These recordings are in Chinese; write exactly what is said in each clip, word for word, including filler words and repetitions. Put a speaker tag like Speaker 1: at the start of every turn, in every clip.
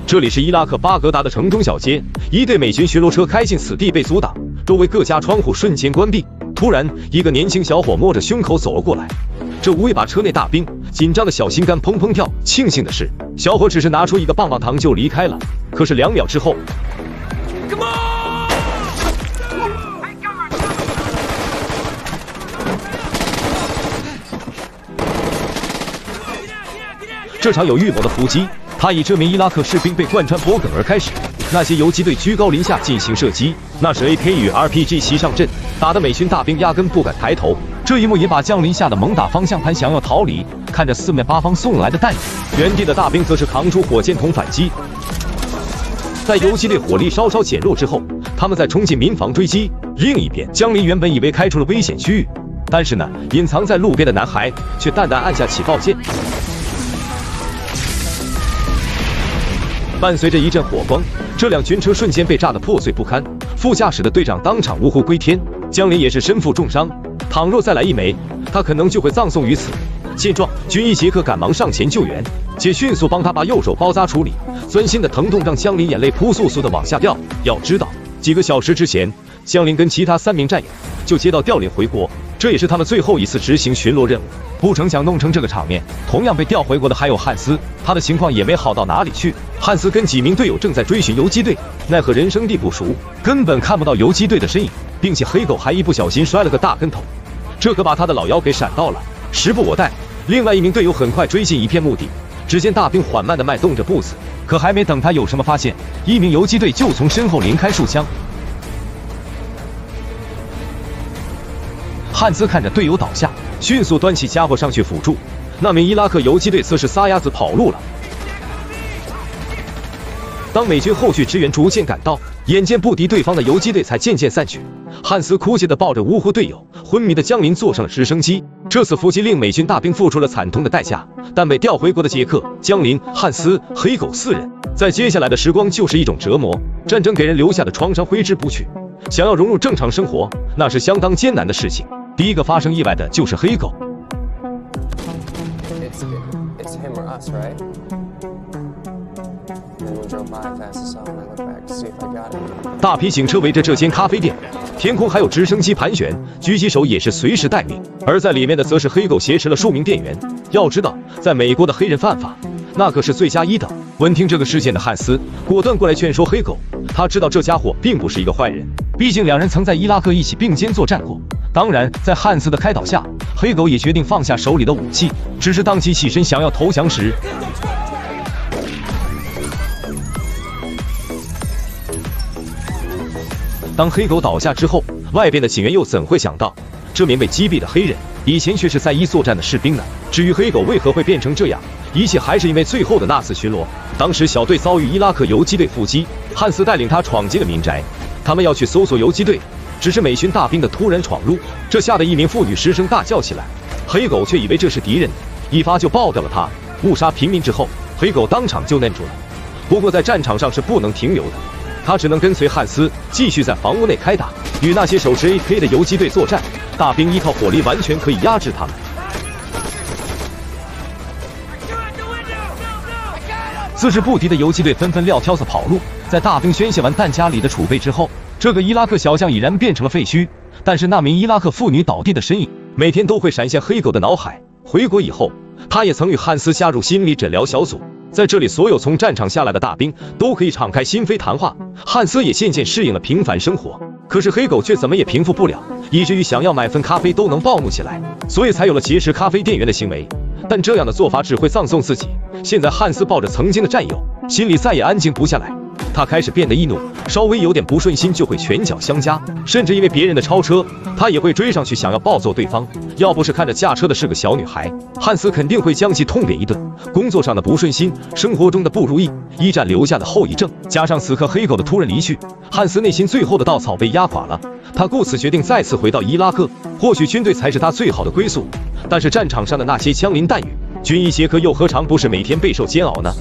Speaker 1: 这里是伊拉克巴格达的城中小街，一队美军巡逻车开进此地被阻挡，周围各家窗户瞬间关闭。突然，一个年轻小伙摸着胸口走了过来，这无意把车内大兵紧张的小心肝砰砰跳。庆幸的是，小伙只是拿出一个棒棒糖就离开了。可是两秒之后，
Speaker 2: Come on!
Speaker 1: 这场有预谋的伏击，他以这名伊拉克士兵被贯穿脖梗而开始。那些游击队居高临下进行射击，那时 A K 与 R P G 齐上阵，打得美军大兵压根不敢抬头。这一幕也把降临下的猛打方向盘想要逃离，看着四面八方送来的弹雨，原地的大兵则是扛出火箭筒反击。在游击队火力稍稍减弱之后，他们在冲进民房追击。另一边，江林原本以为开出了危险区域，但是呢，隐藏在路边的男孩却淡淡按下起爆键。 伴随着一阵火光，这辆军车瞬间被炸得破碎不堪，副驾驶的队长当场呜呼归天，江林也是身负重伤，倘若再来一枚，他可能就会葬送于此。见状，军医杰克赶忙上前救援，且迅速帮他把右手包扎处理。钻心的疼痛让江林眼泪扑簌簌的往下掉。要知道，几个小时之前，江林跟其他三名战友就接到调令回国，这也是他们最后一次执行巡逻任务。不成想弄成这个场面，同样被调回国的还有汉斯，他的情况也没好到哪里去。汉斯跟几名队友正在追寻游击队，奈何人生地不熟，根本看不到游击队的身影，并且黑狗还一不小心摔了个大跟头，这可把他的老腰给闪到了。时不我待，另外一名队友很快追进一片墓地，只见大兵缓慢地迈动着步子，可还没等他有什么发现，一名游击队就从身后连开数枪。 汉斯看着队友倒下，迅速端起家伙上去辅助。那名伊拉克游击队则是撒丫子跑路了。当美军后续支援逐渐赶到，眼见不敌对方的游击队才渐渐散去，汉斯哭泣地抱着呜呼队友，昏迷的江林坐上了直升机。这次伏击令美军大兵付出了惨痛的代价，但被调回国的杰克、江林、汉斯、黑狗四人，在接下来的时光就是一种折磨。战争给人留下的创伤挥之不去，想要融入正常生活，那是相当艰难的事情。 第一个发生意外的就是黑狗。大批警车围着这间咖啡店，天空还有直升机盘旋，狙击手也是随时待命。而在里面的则是黑狗挟持了数名店员。要知道，在美国的黑人犯法，那可是罪加一等。闻听这个事件的汉斯，果断过来劝说黑狗，他知道这家伙并不是一个坏人，毕竟两人曾在伊拉克一起并肩作战过。 当然，在汉斯的开导下，黑狗也决定放下手里的武器。只是当其起身想要投降时，当黑狗倒下之后，外边的警员又怎会想到，这名被击毙的黑人以前却是在伊作战的士兵呢？至于黑狗为何会变成这样，一切还是因为最后的那次巡逻。当时小队遭遇伊拉克游击队伏击，汉斯带领他闯进了民宅，他们要去搜索游击队。 只是美军大兵的突然闯入，这吓得一名妇女失声大叫起来。黑狗却以为这是敌人，一发就爆掉了他。误杀平民之后，黑狗当场就愣住了。不过在战场上是不能停留的，他只能跟随汉斯继续在房屋内开打，与那些手持 A K 的游击队作战。大兵依靠火力完全可以压制他们。自知不敌的游击队纷纷撂挑子跑路。在大兵宣泄完弹夹里的储备之后， 这个伊拉克小将已然变成了废墟，但是那名伊拉克妇女倒地的身影，每天都会闪现黑狗的脑海。回国以后，他也曾与汉斯加入心理诊疗小组，在这里，所有从战场下来的大兵都可以敞开心扉谈话。汉斯也渐渐适应了平凡生活，可是黑狗却怎么也平复不了，以至于想要买份咖啡都能暴怒起来，所以才有了劫持咖啡店员的行为。但这样的做法只会葬送自己。现在汉斯抱着曾经的战友，心里再也安静不下来。 他开始变得易怒，稍微有点不顺心就会拳脚相加，甚至因为别人的超车，他也会追上去想要暴揍对方。要不是看着驾车的是个小女孩，汉斯肯定会将其痛扁一顿。工作上的不顺心，生活中的不如意，一战留下的后遗症，加上此刻黑狗的突然离去，汉斯内心最后的稻草被压垮了。他故此决定再次回到伊拉克，或许军队才是他最好的归宿。但是战场上的那些枪林弹雨，军医杰克又何尝不是每天备受煎熬呢？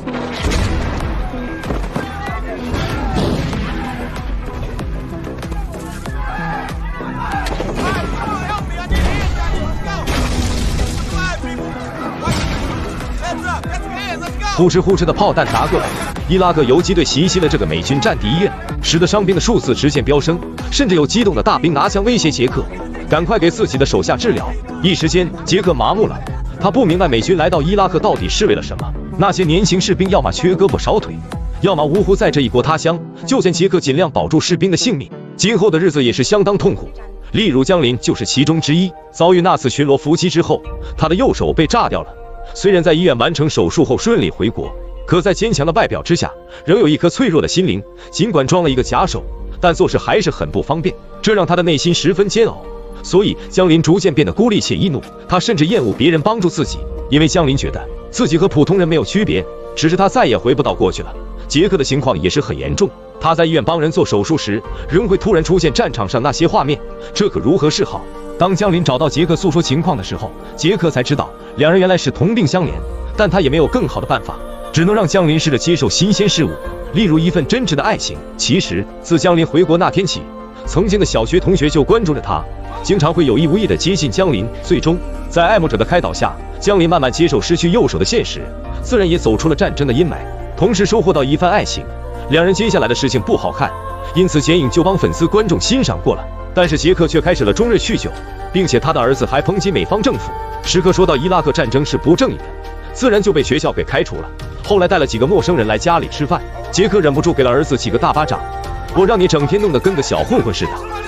Speaker 1: 呼哧呼哧的炮弹砸过来， 伊拉克游击队袭击了这个美军战地医院，使得伤兵的数字直线飙升，甚至有激动的大兵拿枪威胁杰克，赶快给自己的手下治疗。一时间，杰克麻木了，他不明白美军来到伊拉克到底是为了什么。那些年轻士兵要么缺胳膊少腿，要么呜呼在这一国他乡。就见杰克尽量保住士兵的性命，今后的日子也是相当痛苦。例如江林就是其中之一。遭遇那次巡逻伏击之后，他的右手被炸掉了。虽然在医院完成手术后顺利回国，可在坚强的外表之下，仍有一颗脆弱的心灵。尽管装了一个假手，但做事还是很不方便，这让他的内心十分煎熬。所以江林逐渐变得孤立且易怒，他甚至厌恶别人帮助自己，因为江林觉得自己和普通人没有区别，只是他再也回不到过去了。杰克的情况也是很严重，他在医院帮人做手术时，仍会突然出现战场上那些画面，这可如何是好？当江林找到杰克诉说情况的时候，杰克才知道两人原来是同病相怜，但他也没有更好的办法，只能让江林试着接受新鲜事物，例如一份真挚的爱情。其实自江林回国那天起，曾经的小学同学就关注着他，经常会有意无意地接近江林。最终在爱慕者的开导下，江林慢慢接受失去右手的现实，自然也走出了战争的阴霾，同时收获到一番爱情。两人接下来的事情不好看，因此剪影就帮粉丝观众欣赏过了。但是杰克却开始了终日酗酒，并且他的儿子还抨击美方政府，时刻说到伊拉克战争是不正义的，自然就被学校给开除了。后来带了几个陌生人来家里吃饭，杰克忍不住给了儿子几个大巴掌，我让你整天弄得跟个小混混似的。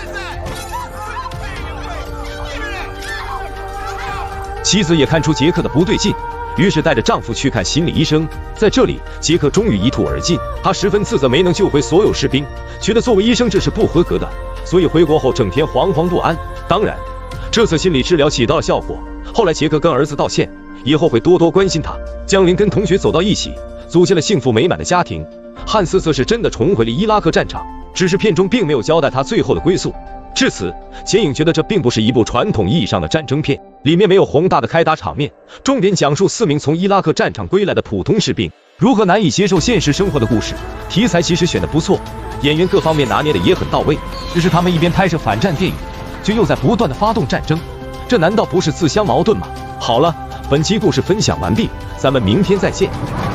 Speaker 1: 妻子也看出杰克的不对劲，于是带着丈夫去看心理医生。在这里，杰克终于一吐而尽，他十分自责没能救回所有士兵，觉得作为医生这是不合格的，所以回国后整天惶惶不安。当然，这次心理治疗起到了效果。后来杰克跟儿子道歉，以后会多多关心他。江林跟同学走到一起，组建了幸福美满的家庭。汉斯则是真的重回了伊拉克战场，只是片中并没有交代他最后的归宿。至此，剪影觉得这并不是一部传统意义上的战争片，里面没有宏大的开打场面，重点讲述四名从伊拉克战场归来的普通士兵如何难以接受现实生活的故事。题材其实选得不错，演员各方面拿捏的也很到位，只是他们一边拍摄反战电影，就又在不断的发动战争，这难道不是自相矛盾吗？好了，本期故事分享完毕，咱们明天再见。